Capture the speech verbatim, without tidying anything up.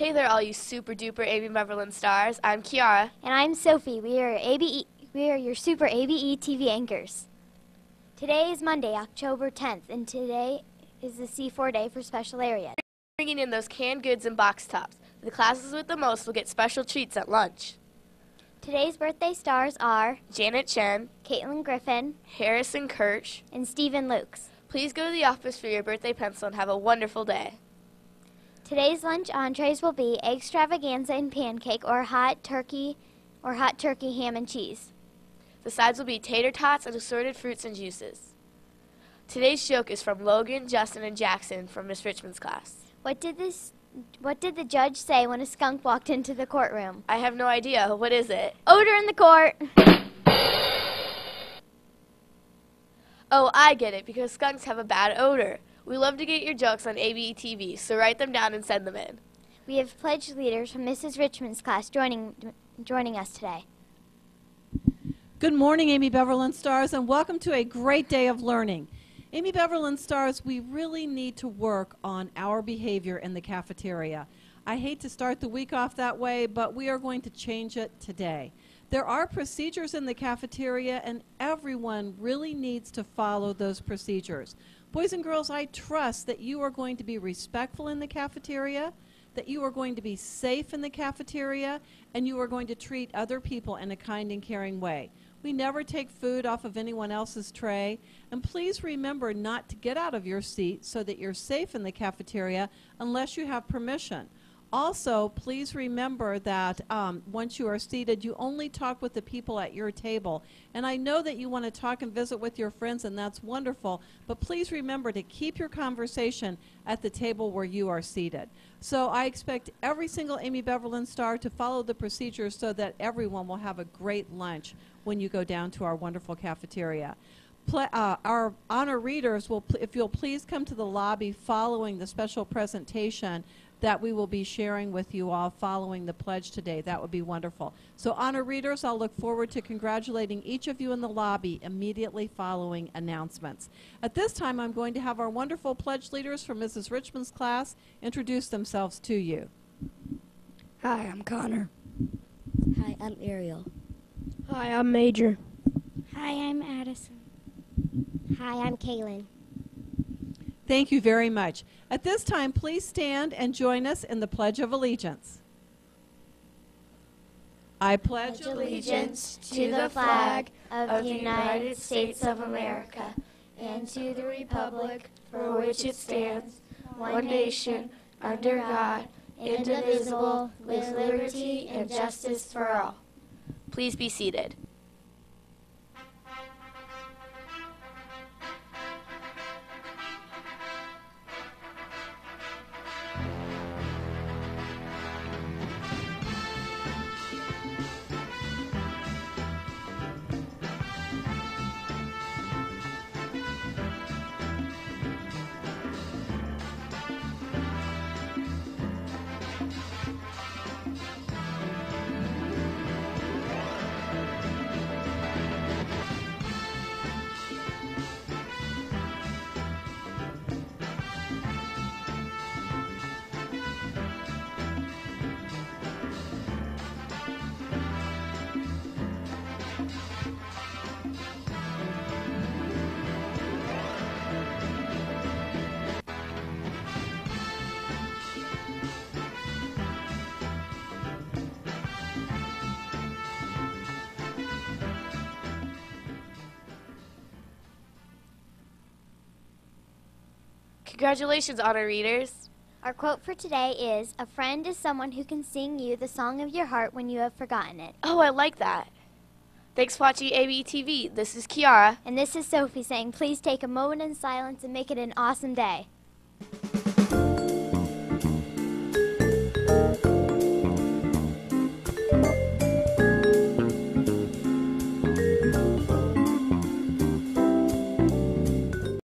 Hey there, all you super duper Amy Beverland stars. I'm Kiara. And I'm Sophie. We are A B E. We are your super A B E T V anchors. Today is Monday, October tenth, and today is the C four day for special area. Bringing in those canned goods and box tops. The classes with the most will get special treats at lunch. Today's birthday stars are Janet Chen, Caitlin Griffin, Harrison Kirsch, and Stephen Lukes. Please go to the office for your birthday pencil and have a wonderful day. Today's lunch entrees will be egg extravaganza and pancake, or hot turkey, or hot turkey ham and cheese. The sides will be tater tots and assorted fruits and juices. Today's joke is from Logan, Justin, and Jackson from Miss Richmond's class. What did this? What did the judge say when a skunk walked into the courtroom? I have no idea. What is it? Odor in the court. Oh, I get it, because skunks have a bad odor. We love to get your jokes on A B E T V, so write them down and send them in. We have pledge leaders from Missus Richmond's class joining joining us today. Good morning, Amy Beverland stars, and welcome to a great day of learning. Amy Beverland stars, we really need to work on our behavior in the cafeteria. I hate to start the week off that way, but we are going to change it today. There are procedures in the cafeteria, and everyone really needs to follow those procedures. Boys and girls, I trust that you are going to be respectful in the cafeteria, that you are going to be safe in the cafeteria, and you are going to treat other people in a kind and caring way. We never take food off of anyone else's tray, and please remember not to get out of your seat so that you're safe in the cafeteria unless you have permission. Also, please remember that um, once you are seated, you only talk with the people at your table. And I know that you want to talk and visit with your friends, and that's wonderful, but please remember to keep your conversation at the table where you are seated. So I expect every single Amy Beverland star to follow the procedures so that everyone will have a great lunch when you go down to our wonderful cafeteria. Ple uh, our honor readers, will pl if you'll please come to the lobby following the special presentation that we will be sharing with you all following the pledge today. That would be wonderful. So honor readers, I'll look forward to congratulating each of you in the lobby immediately following announcements. At this time, I'm going to have our wonderful pledge leaders from Missus Richmond's class introduce themselves to you. Hi, I'm Connor. Hi, I'm Ariel. Hi, I'm Major. Hi, I'm Addison. Hi, I'm Kaylin. Thank you very much. At this time, please stand and join us in the Pledge of Allegiance. I pledge allegiance to the flag of the United States of America and to the republic for which it stands, one nation, under God, indivisible, with liberty and justice for all. Please be seated. Congratulations, honor readers. Our quote for today is, "A friend is someone who can sing you the song of your heart when you have forgotten it." Oh, I like that. Thanks for watching A B E T V. This is Kiara. And this is Sophie saying, please take a moment in silence and make it an awesome day.